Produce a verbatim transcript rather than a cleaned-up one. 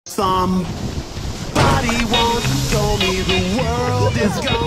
Somebody once told me the world is gone.